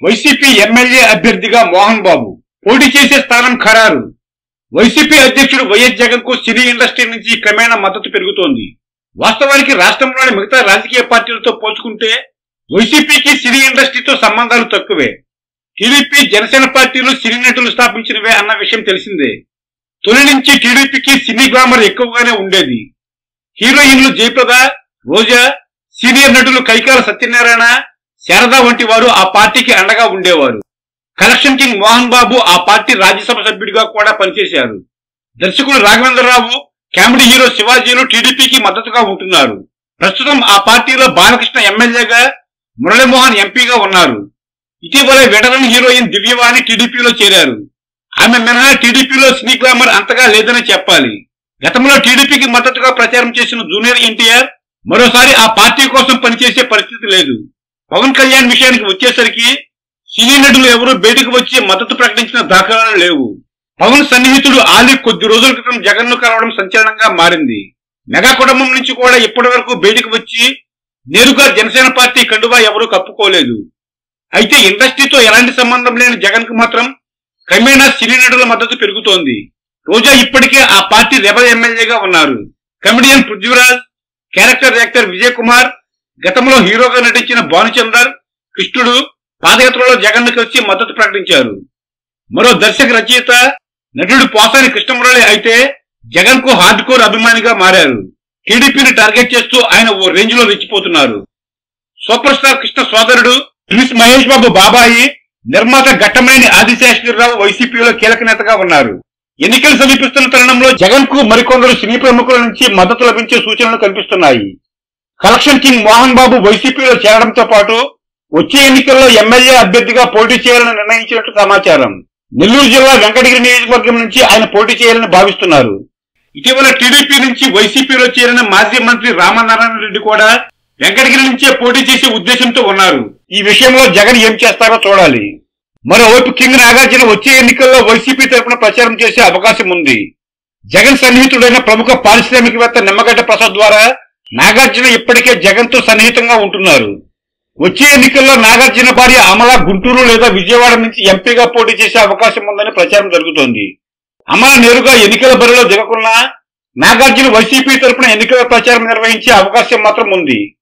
YCP MLA అభ్యర్థిగా మోహన్ బాబు పోటీ చేసే స్థానం ఖరారు. వైసీపీ అధ్యక్షుడు వైఎస్ జగన్ కు సినీ ఇండస్ట్రీ నుంచి క్రమేణా మద్దతు పెరుగుతోంది. వాస్తవానికి రాష్ట్రంలోని మిగతా రాజకీయ పార్టీలతో పోల్చుకుంటే వైసీపీకి సినీ ఇండస్ట్రీతో సంబంధాలు తక్కువే. టీడీపీ, జనసేన పార్టీలు సినీ నటులు స్థాపించినవే అన్న విషయం తెలిసిందే. తొలి నుంచి టీడీపీకి సినీ గ్లామర్ ఎక్కువగానే ఉండేది. హీరోయిన్లు జయప్రద, రోజా, సీనియర్ నటులు కైకాల సత్యనారాయణ, శారద వంటి వారు ఆ పార్టీకి అండగా ఉండేవారు. కలెక్షన్ కింగ్ మోహన్ బాబు ఆ పార్టీ రాజ్యసభ సభ్యుడిగా కూడా పనిచేశారు. దర్శకుడు రాఘవేంద్రరావు, కామెడీ హీరో శివాజీలు టీడీపీకి మద్దతుగా ఉంటున్నారు. ప్రస్తుతం ఆ పార్టీలో బాలకృష్ణ ఎమ్మెల్యేగా, మురళీమోహన్ ఎంపీగా ఉన్నారు. ఇటీవల వెటరన్ హీరోయిన్ దివ్యవాణి టీడీపీలో చేరారు. ఆమె మినహా టీడీపీలో సినీ గ్లామర్ అంతగా లేదని చెప్పాలి. గతంలో టీడీపీకి మద్దతుగా ప్రచారం చేసిన జూనియర్ ఎన్టీఆర్ మరోసారి ఆ పార్టీ కోసం పనిచేసే పరిస్థితి లేదు. పవన్ కళ్యాణ్ విషయానికి వచ్చేసరికి సినీ నటులు ఎవరూ బయటకు వచ్చి మద్దతు ప్రకటించిన దాఖలాలు లేవు. పవన్ సన్నిహితుడు ఆలీ కొద్ది రోజుల క్రితం జగన్ ను కలవడం సంచలనంగా మారింది. మెగా కుటుంబం నుంచి కూడా ఇప్పటి వరకు బయటకు వచ్చి నేరుగా జనసేన పార్టీ కండువా ఎవరూ కప్పుకోలేదు. అయితే ఇండస్ట్రీతో ఎలాంటి సంబంధం లేని జగన్ కు మాత్రం క్రమేణా సినీ నటుల మద్దతు పెరుగుతోంది. రోజా ఇప్పటికే ఆ పార్టీ రెబల్ ఎమ్మెల్యేగా ఉన్నారు. Comedian Prithviraj, character actor Vijay Kumar, గతంలో హీరోగా నటించిన భానుచందర్, కృష్ణుడు పాదయాత్రలో జగన్ ను కలిసి మద్దతు ప్రకటించారు. మరో దర్శక రచయిత, నటుడు పోసాని కృష్ణమురళి అయితే జగన్ కు హార్డ్ కోర్ అభిమానిగా మారారు. టీడీపీని టార్గెట్ చేస్తూ ఆయన ఓ రేంజ్ లో రెచ్చిపోతున్నారు. సూపర్ స్టార్ కృష్ణ సోదరుడు ట్విన్స్ మహేష్ బాబు బాబాయి, నిర్మాత ఘట్టమనేని ఆదిశేషగిరిరావు వైసీపీలో కీలక నేతగా ఉన్నారు. ఎన్నికలు సమీపిస్తున్న తరుణంలో జగన్ కు మరికొందరు సినీ ప్రముఖుల నుంచి మద్దతు లభించే సూచనలు కనిపిస్తున్నాయి. కలెక్షన్ కింగ్ మోహన్ బాబు వైసీపీలో చేరడంతో పాటు వచ్చే ఎన్నికల్లో ఎమ్మెల్యే అభ్యర్థిగా పోటీ చేయాలని నిర్ణయించినట్టు సమాచారం. నెల్లూరు జిల్లా వెంకటగిరి నియోజకవర్గం నుంచి ఆయన పోటీ చేయాలని భావిస్తున్నారు. ఇటీవల టీడీపీ నుంచి వైసీపీలో చేరిన మాజీ మంత్రి రామనారాయణ రెడ్డి కూడా వెంకటగిరి నుంచే పోటీ చేసే ఉద్దేశంతో ఉన్నారు. ఈ విషయంలో జగన్ ఏం చేస్తారో చూడాలి. మరోవైపు కింగ్ నాగార్జున వచ్చే ఎన్నికల్లో వైసీపీ తరఫున ప్రచారం చేసే అవకాశం ఉంది. జగన్ సన్నిహితుడైన ప్రముఖ పారిశ్రామికవేత్త నిమ్మగడ్డ ప్రసాద్ ద్వారా నాగార్జున ఇప్పటికే జగన్ తో సన్నిహితంగా ఉంటున్నారు. వచ్చే ఎన్నికల్లో నాగార్జున భార్య అమల గుంటూరు లేదా విజయవాడ నుంచి ఎంపీగా పోటీ చేసే అవకాశం ఉందని ప్రచారం జరుగుతోంది. అమల నేరుగా ఎన్నికల బరిలో దిగకున్నా నాగార్జున వైసీపీ తరఫున ఎన్నికల ప్రచారం నిర్వహించే అవకాశం మాత్రం ఉంది.